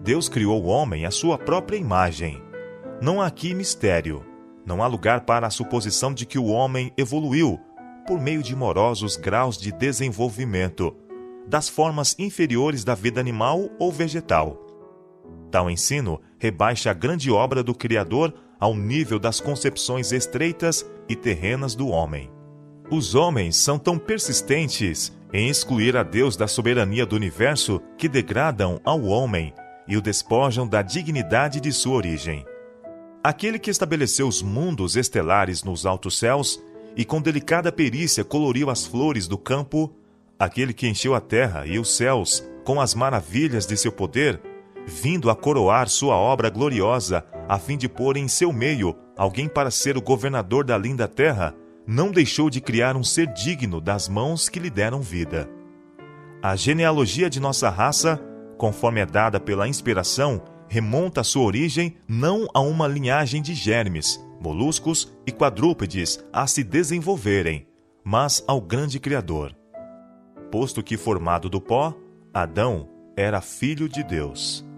Deus criou o homem à sua própria imagem. Não há aqui mistério. Não há lugar para a suposição de que o homem evoluiu por meio de morosos graus de desenvolvimento, das formas inferiores da vida animal ou vegetal. Tal ensino rebaixa a grande obra do Criador ao nível das concepções estreitas e terrenas do homem. Os homens são tão persistentes em excluir a Deus da soberania do universo que degradam ao homem e o despojam da dignidade de sua origem. Aquele que estabeleceu os mundos estelares nos altos céus e com delicada perícia coloriu as flores do campo, aquele que encheu a terra e os céus com as maravilhas de seu poder, vindo a coroar sua obra gloriosa, a fim de pôr em seu meio alguém para ser o governador da linda terra, não deixou de criar um ser digno das mãos que lhe deram vida. A genealogia de nossa raça, conforme é dada pela inspiração, remonta sua origem não a uma linhagem de germes, moluscos e quadrúpedes a se desenvolverem, mas ao grande Criador. Posto que formado do pó, Adão era filho de Deus.